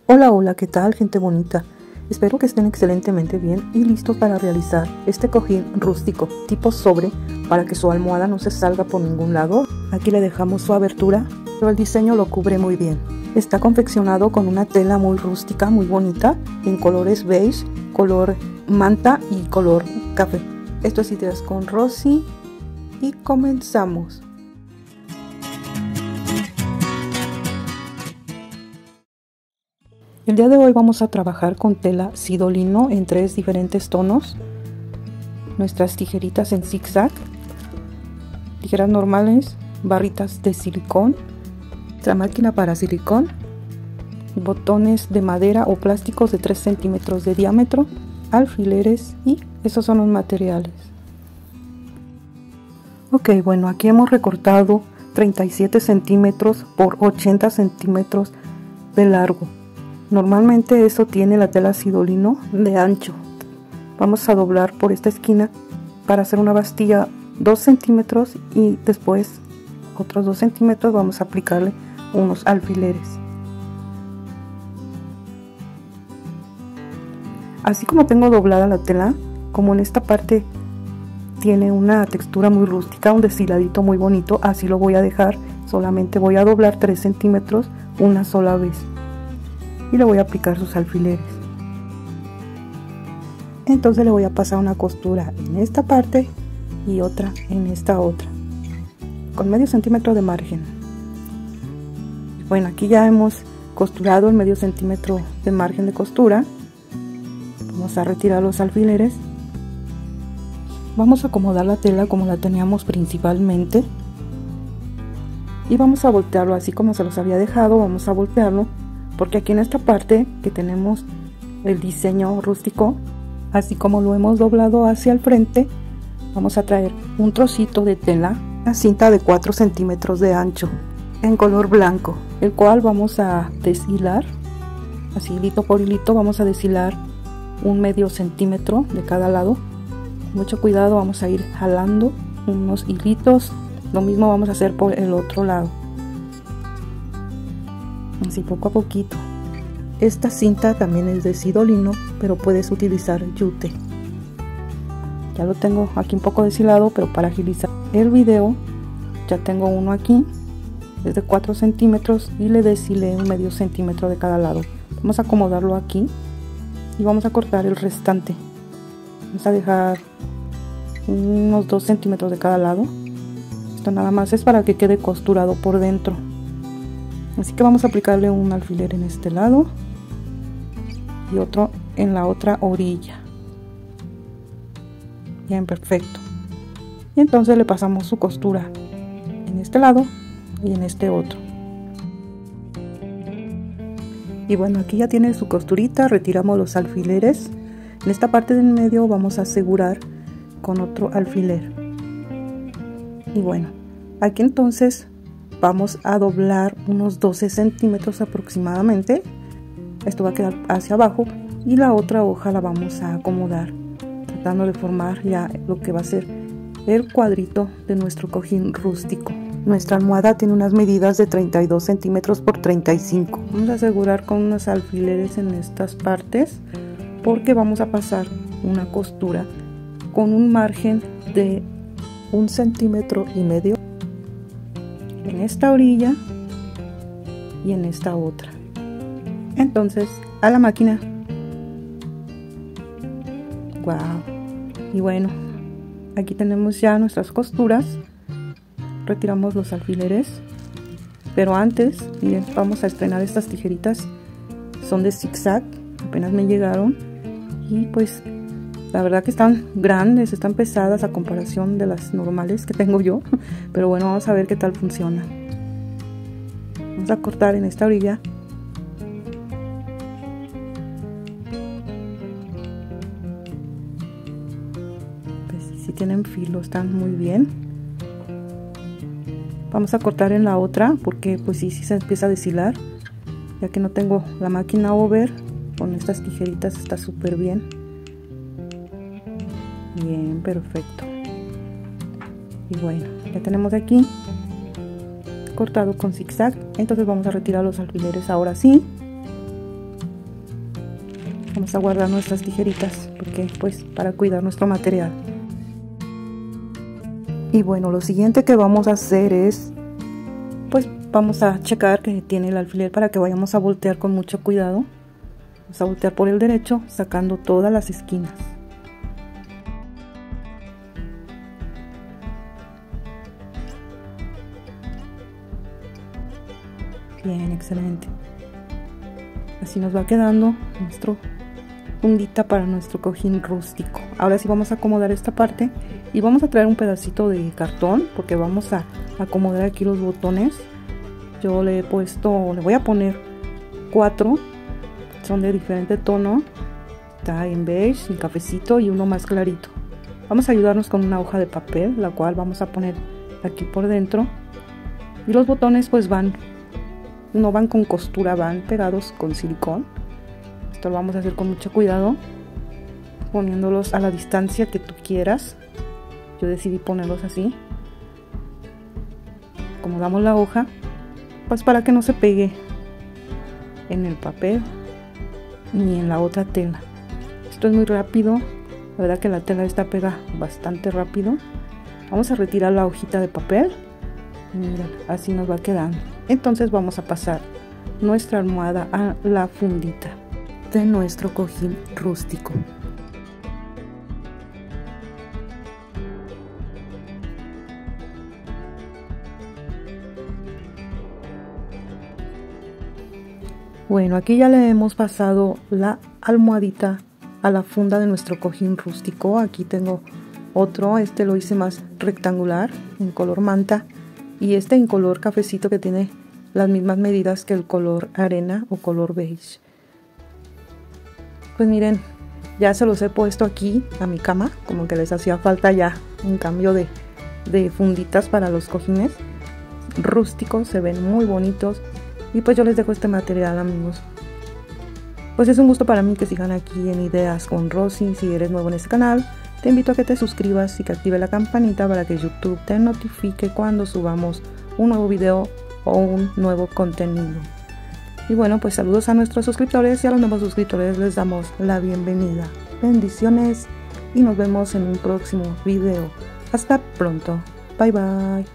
Hola, hola, ¿qué tal, gente bonita? Espero que estén excelentemente bien y listos para realizar este cojín rústico tipo sobre para que su almohada no se salga por ningún lado. Aquí le dejamos su abertura, pero el diseño lo cubre muy bien. Está confeccionado con una tela muy rústica, muy bonita, en colores beige, color manta y color café. Esto es Ideas con Rosy y comenzamos. El día de hoy vamos a trabajar con tela sidolino en 3 diferentes tonos. Nuestras tijeritas en zigzag, tijeras normales, barritas de silicón, nuestra máquina para silicón, botones de madera o plásticos de 3 centímetros de diámetro, alfileres y esos son los materiales. Ok, bueno, aquí hemos recortado 37 centímetros por 80 centímetros de largo. Normalmente eso tiene la tela sidolino de ancho. Vamos a doblar por esta esquina para hacer una bastilla 2 centímetros y después otros 2 centímetros vamos a aplicarle unos alfileres. Así como tengo doblada la tela, como en esta parte tiene una textura muy rústica, un deshiladito muy bonito, así lo voy a dejar. Solamente voy a doblar 3 centímetros una sola vez y le voy a aplicar sus alfileres. Entonces le voy a pasar una costura en esta parte y otra en esta otra con medio centímetro de margen. Bueno, aquí ya hemos costurado el medio centímetro de margen de costura. Vamos a retirar los alfileres. Vamos a acomodar la tela como la teníamos principalmente y vamos a voltearlo así como se los había dejado. Vamos a voltearlo porque aquí en esta parte que tenemos el diseño rústico, así como lo hemos doblado hacia el frente, vamos a traer un trocito de tela, una cinta de 4 centímetros de ancho en color blanco, el cual vamos a deshilar así hilito por hilito. Vamos a deshilar un medio centímetro de cada lado. Mucho cuidado, vamos a ir jalando unos hilitos. Lo mismo vamos a hacer por el otro lado, así poco a poquito. Esta cinta también es de sidolino, pero puedes utilizar yute. Ya lo tengo aquí un poco deshilado, pero para agilizar el video ya tengo uno aquí, es de 4 centímetros y le deshilé un medio centímetro de cada lado. Vamos a acomodarlo aquí y vamos a cortar el restante. Vamos a dejar unos 2 centímetros de cada lado. Esto nada más es para que quede costurado por dentro. Así que vamos a aplicarle un alfiler en este lado y otro en la otra orilla. Bien, perfecto. Y entonces le pasamos su costura en este lado y en este otro. Y bueno, aquí ya tiene su costurita. Retiramos los alfileres. En esta parte del medio vamos a asegurar con otro alfiler. Y bueno, aquí entonces vamos a doblar unos 12 centímetros aproximadamente. Esto va a quedar hacia abajo y la otra hoja la vamos a acomodar, tratando de formar ya lo que va a ser el cuadrito de nuestro cojín rústico. Nuestra almohada tiene unas medidas de 32 centímetros por 35. Vamos a asegurar con unos alfileres en estas partes porque vamos a pasar una costura con un margen de 1,5 centímetros en esta orilla y en esta otra. Entonces a la máquina. Wow. Y bueno, aquí tenemos ya nuestras costuras. Retiramos los alfileres, pero antes, miren, vamos a estrenar estas tijeritas. Son de zigzag, apenas me llegaron y pues la verdad que están grandes, están pesadas a comparación de las normales que tengo yo, pero bueno, vamos a ver qué tal funciona. Vamos a cortar en esta orilla. Pues si tienen filo, están muy bien. Vamos a cortar en la otra porque pues sí se empieza a deshilar, ya que no tengo la máquina over. Con estas tijeritas está súper bien. Bien, perfecto. Y bueno, ya tenemos aquí cortado con zigzag. Entonces vamos a retirar los alfileres ahora sí. Vamos a guardar nuestras tijeritas porque pues para cuidar nuestro material. Y bueno, lo siguiente que vamos a hacer es pues vamos a checar que tiene el alfiler para que vayamos a voltear con mucho cuidado. Vamos a voltear por el derecho sacando todas las esquinas. Bien, excelente. Así nos va quedando nuestro fundita para nuestro cojín rústico. Ahora sí vamos a acomodar esta parte y vamos a traer un pedacito de cartón porque vamos a acomodar aquí los botones. Yo le voy a poner 4, son de diferente tono. Está en beige, en cafecito y uno más clarito. Vamos a ayudarnos con una hoja de papel, la cual vamos a poner aquí por dentro. Y los botones pues no van con costura, van pegados con silicón. Esto lo vamos a hacer con mucho cuidado, poniéndolos a la distancia que tú quieras. Yo decidí ponerlos así. Acomodamos la hoja, pues para que no se pegue en el papel ni en la otra tela. Esto es muy rápido, la verdad que la tela esta pega bastante rápido. Vamos a retirar la hojita de papel y miren, así nos va quedando. Entonces vamos a pasar nuestra almohada a la fundita de nuestro cojín rústico. Bueno, aquí ya le hemos pasado la almohadita a la funda de nuestro cojín rústico. Aquí tengo otro, este lo hice más rectangular en color manta y este en color cafecito que tiene las mismas medidas que el color arena o color beige. Pues miren, ya se los he puesto aquí a mi cama, como que les hacía falta ya un cambio de funditas para los cojines rústicos, se ven muy bonitos. Y pues yo les dejo este material, amigos. Pues es un gusto para mí que sigan aquí en Ideas con Rosy. Si eres nuevo en este canal, te invito a que te suscribas y que active la campanita para que YouTube te notifique cuando subamos un nuevo video o un nuevo contenido. Y bueno, pues saludos a nuestros suscriptores y a los nuevos suscriptores les damos la bienvenida. Bendiciones y nos vemos en un próximo video. Hasta pronto. Bye bye.